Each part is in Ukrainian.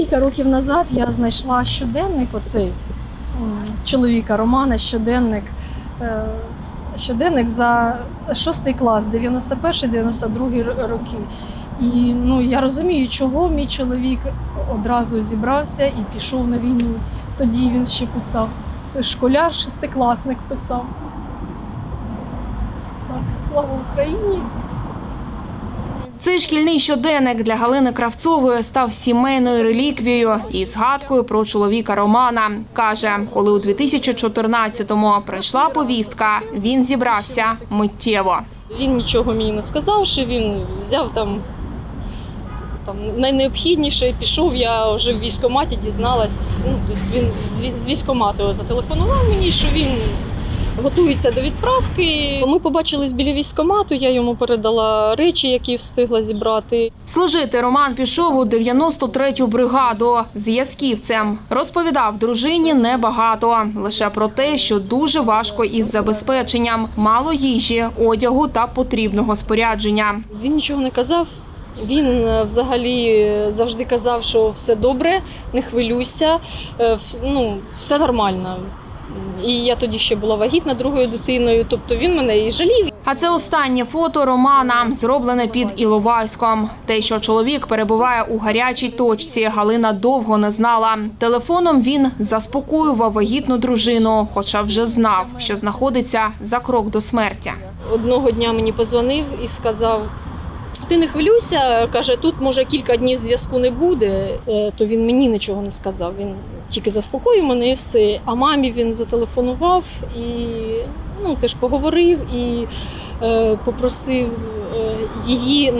Кілька років назад я знайшла щоденник, оцей чоловіка Романа, щоденник за 6 клас, 91-92 роки. І я розумію, чого мій чоловік одразу зібрався і пішов на війну. Тоді він ще писав. Це школяр, 6-класник писав. Так, слава Україні! Цей шкільний щоденник для Галини Кравцової став сімейною реліквією і згадкою про чоловіка Романа. Каже, коли у 2014-му прийшла повістка, він зібрався миттєво. Він нічого мені не сказав, що він взяв там найнеобхідніше, пішов, я вже в військкоматі дізналась, він з військкомату зателефонував мені, що він готується до відправки. Ми побачились біля військкомату, я йому передала речі, які встигла зібрати. Служити Роман пішов у 93-ю бригаду зв'язківцем. Розповідав дружині небагато, лише про те, що дуже важко із забезпеченням, мало їжі, одягу та потрібного спорядження. Він нічого не казав. Він взагалі завжди казав, що все добре, не хвилюйся, все нормально. І я тоді ще була вагітна другою дитиною, тобто він мене і жалів. А це останнє фото Романа, зроблене під Іловайськом. Те, що чоловік перебуває у гарячій точці, Галина довго не знала. Телефоном він заспокоював вагітну дружину, хоча вже знав, що знаходиться за крок до смерті. Одного дня мені подзвонив і сказав: "Ти не хвилюйся", каже, "тут, може, кілька днів зв'язку не буде", то він мені нічого не сказав, він тільки заспокоїв мене і все. А мамі він зателефонував і теж поговорив і попросив її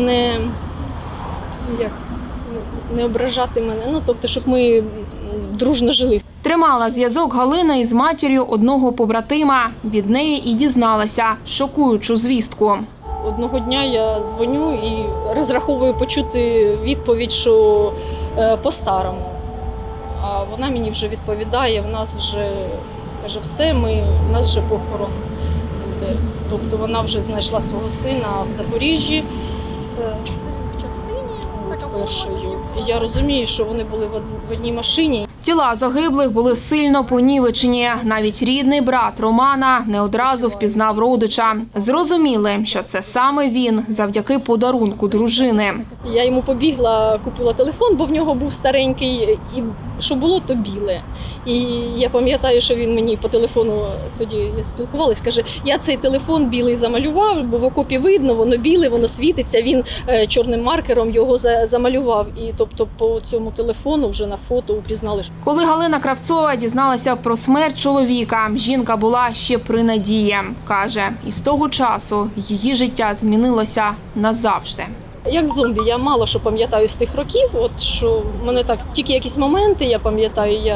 не ображати мене, тобто, щоб ми дружно жили. Тримала зв'язок Галина із матір'ю одного побратима. Від неї і дізналася шокуючу звістку. Одного дня я дзвоню і розраховую почути відповідь, що по-старому. А вона мені вже відповідає, в нас вже, каже, все, в нас вже похорон буде. Тобто вона вже знайшла свого сина в Запоріжжі. Це він в частині першою. І я розумію, що вони були в одній машині. Тіла загиблих були сильно понівечені. Навіть рідний брат Романа не одразу впізнав родича. Зрозуміли, що це саме він, завдяки подарунку дружини. Я йому побігла, купила телефон, бо в нього був старенький, і що було, то біле. І я пам'ятаю, що він мені по телефону, тоді я спілкувалась, каже, я цей телефон білий замалював, бо в окопі видно, воно біле, воно світиться, він чорним маркером його замалював. І тобто по цьому телефону вже на фото упізнали. Коли Галина Кравцова дізналася про смерть чоловіка, жінка була ще при надії. Каже, із того часу її життя змінилося назавжди. Як зомбі, я мало що пам'ятаю з тих років, що в мене так, тільки якісь моменти я пам'ятаю,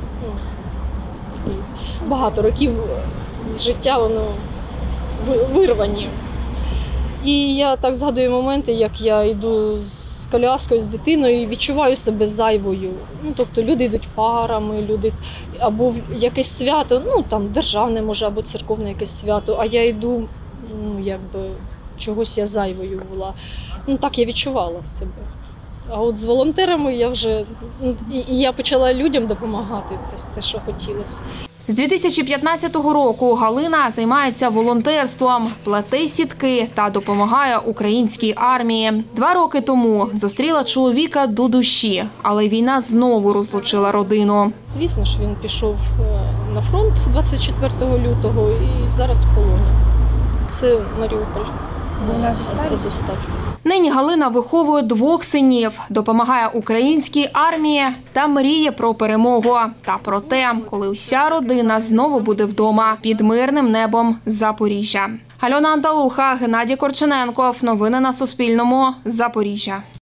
багато років з життя воно вирвані. І я так згадую моменти, як я йду з коляскою, з дитиною і відчуваю себе зайвою. Тобто люди йдуть парами, або в якесь свято, там державне може, або церковне якесь свято, а я йду, чогось я зайвою була. Так я відчувала себе. А от з волонтерами я почала людям допомагати, те, що хотілося. З 2015 року Галина займається волонтерством, плете сітки та допомагає українській армії. 2 роки тому зустріла чоловіка до душі, але війна знову розлучила родину. Звісно ж, він пішов на фронт 24 лютого і зараз в полоні. Це Маріуполь, Азовсталь. Нині Галина виховує 2 синів, допомагає українській армії та мріє про перемогу. Та про те, коли уся родина знову буде вдома під мирним небом Запоріжжя. Альона Анталуха, Геннадій Корчененков. Новини на Суспільному. Запоріжжя.